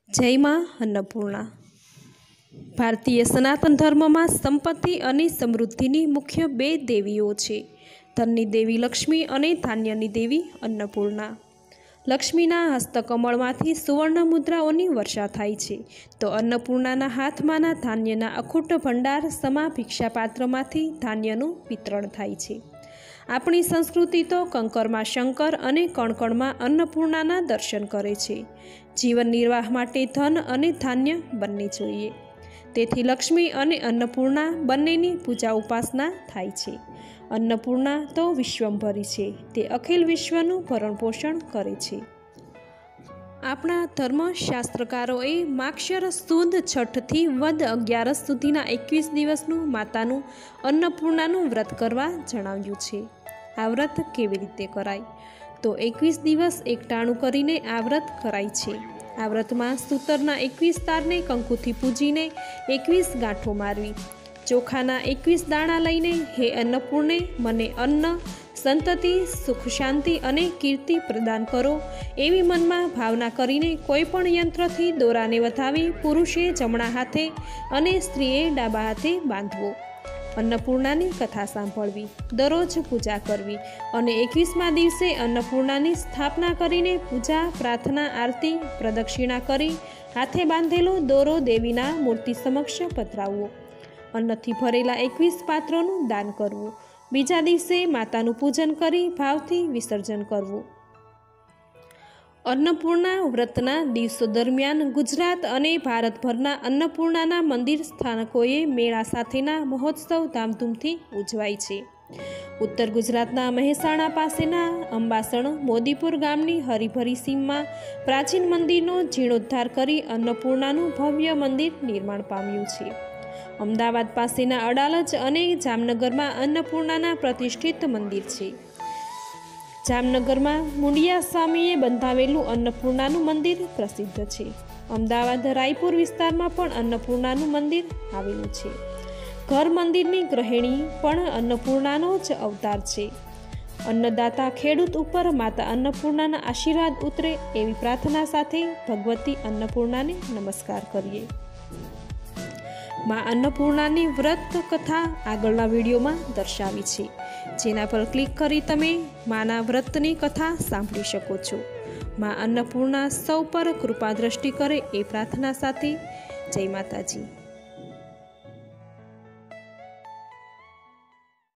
जय मां अन्नपूर्णा। भारतीय सनातन धर्म में संपत्ति और समृद्धि मुख्य बे देवीओ छे, धननी देवी लक्ष्मी और धान्यनी देवी अन्नपूर्णा। लक्ष्मीना हस्तकमळमांथी सुवर्ण मुद्राओनी वर्षा थाय छे, तो अन्नपूर्णाना हाथमांना धान्यना अखूट भंडार समा भिक्षापात्रमांथी धान्यनुं वितरण थाय छे। अपनी संस्कृति तो कंकर में शंकर और कणकण में अन्नपूर्णाना दर्शन करे छे। जीवन निर्वाह माटे धन और धान्य बंने जोईए, तेथी लक्ष्मी और अन्नपूर्णा बंनेनी पूजा उपासना थाय छे। अन्नपूर्णा तो विश्वंभरी छे, ते अखिल विश्वनुं भरण पोषण करे छे। आपणा धर्मशास्त्रकारोए माक्षर सुद छठ थी वध 11 सुधीना 21 दिवसनुं मातानुं अन्नपूर्णानुं व्रत करवा जणाव्युं छे। आ व्रत केवी रीते कराय, तो 21 दिवस एकटाणुं करीने आ व्रत कराय छे। आ व्रतमां सूतરના 21 तारने कंकुथी पूजीने 21 गांठो मारवी। चोखाना 21 दाणा लईने हे अन्नपूर्णे मने अन्न, संतति, सुख, शांति अने कीर्ति प्रदान करो एवी मनमा भावना करीने कोईपण यंत्रथी दोराने वधावी पुरुषे जमणा हाथे अने स्त्रीए डाबा हाथे बांधवो। अन्नपूर्णानी कथा सांभळवी, दररोज पूजा करवी अने 21मा दिवसे अन्नपूर्णानी स्थापना करीने पूजा, प्रार्थना, आरती, प्रदक्षिणा करी हाथे बांधेलो दोरो देवीना मूर्ति समक्ष पधराववो। अन्नथी भरेला 21 पात्रोनुं दान करवुं। बीजा दिवसे मातानुं पूजन करी भावथी विसर्जन करवुं। अन्नपूर्णा व्रतना दिवसों दरमियान गुजरात अने भारतभरना अन्नपूर्णाना मंदिर स्थानकोए मेळा साथेना महोत्सव धामधूमथी उजवाय छे। उत्तर गुजरातना महेसाणा पासेना अंबासण मोदीपुर गामनी हरिभरी सीममां प्राचीन मंदिरनो जीर्णोद्धार करी अन्नपूर्णानुं भव्य मंदिर निर्माण पाम्युं छे। अमदावाद पासेना अडालज अने जामनगरमां अन्नपूर्णाना प्रतिष्ठित मंदिर छे। जामनगरमां मुंडिया स्वामीए बंधावेलुं अन्नपूर्णानुं मंदिर प्रसिद्ध छे। अमदावाद रायपुर विस्तारमां पण अन्नपूर्णानुं मंदिर आवेलुं छे। घर मंदिरनी गृहिणी पण अन्नपूर्णानो ज अवतार छे। अन्नदाता खेडूत उपर माता अन्नपूर्णाना आशीर्वाद उतरे एवी प्रार्थना साथे भगवती अन्नपूर्णाने नमस्कार करीए। मां अन्नपूर्णानी व्रत कथा आगळना विडियोमां दर्शावी छे, जेना पर क्लिक करी तमे माना व्रतनी कथा सांभळी शको छो। मां अन्नपूर्णा सौ पर कृपा दृष्टि करे ए प्रार्थना साथे जय माताजी।